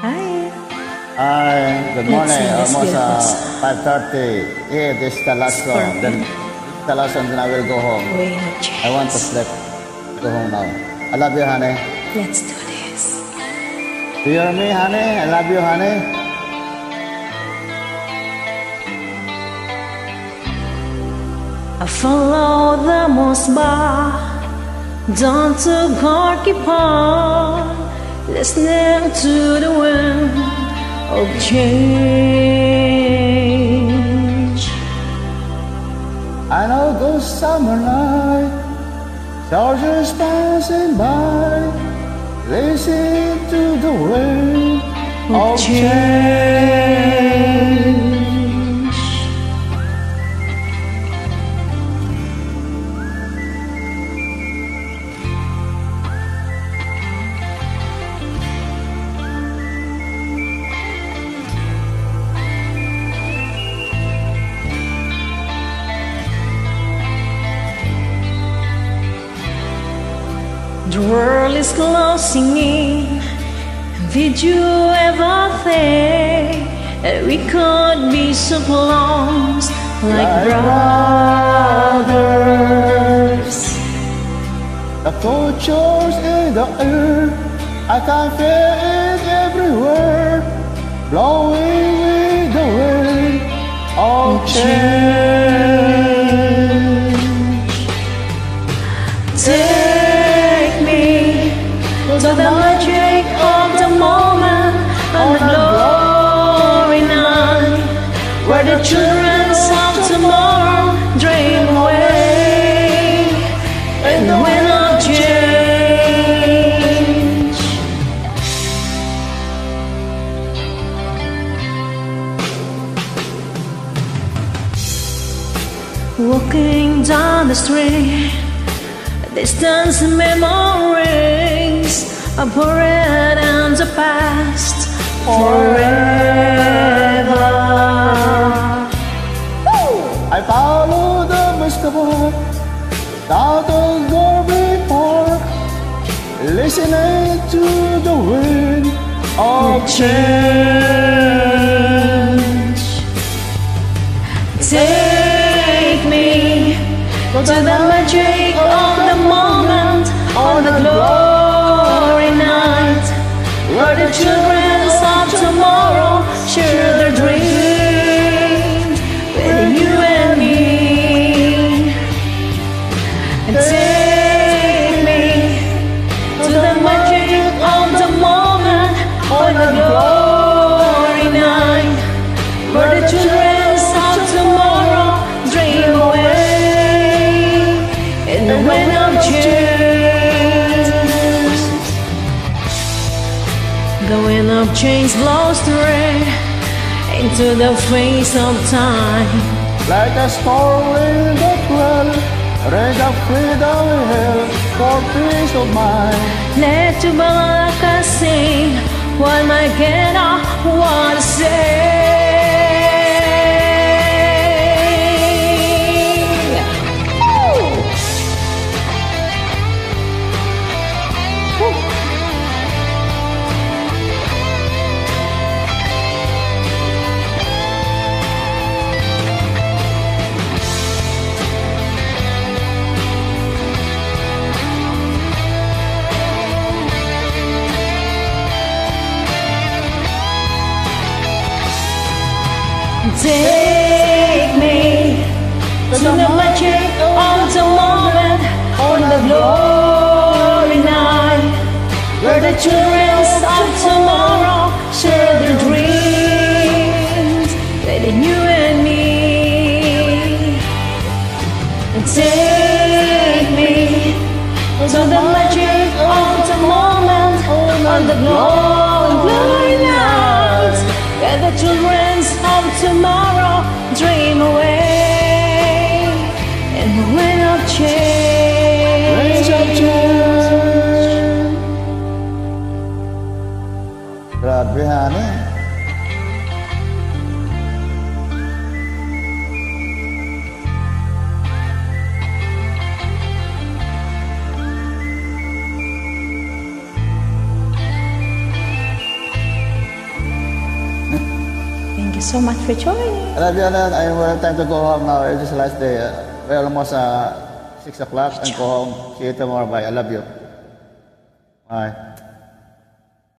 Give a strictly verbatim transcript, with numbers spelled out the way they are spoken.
Hi. Hi, good Let's morning. sing this Almost beautiful uh, song. five thirty. Yeah, this is the last It's song. Then perfect. this is the last song, then I will go home. Rain of I want to chains. sleep. Go home now. I love you, honey. Let's do this. Do you hear me, honey? I love you, honey. I follow the Mosba down to Gorky Pond, listening to the wind of change. I know those summer nights, soldiers passing by, listen to the wind of change. The world is closing in. Did you ever think that we could be so close, like Like brothers? The culture's in the air, I can feel it everywhere, blowing with the wind of change. Take me to the magic of the moment and the glory night, where the children of tomorrow dream away in the wind of change. Walking down the street, distance memories are buried in the past forever. I follow the Mustafa down to Gorby Park, listening to the wind of change. Take me to the magic of the moment on the glory night, where the children of tomorrow share their dreams with you and me. And take me to the magic of the moment on the glory night, where the children of tomorrow dream away in the wind of change. The wind of change blows the rain into the face of time. Like a storm wind that will raise up freedom hill for peace of mind. Let your balaka sing while my gena wanna say. Take me to the magic of the moment on the glory night, where the children of tomorrow share their dreams with you and me. And take me to the magic of the moment on the glory night, where the children of tomorrow dream away in the wind of change. Raise up change. Grabe, honey. Thank you so much for joining. I love you, Alan. I have time to go home now. It's just the last day. Uh, we're almost uh, six o'clock and go home. See you tomorrow. Bye. I love you. Bye.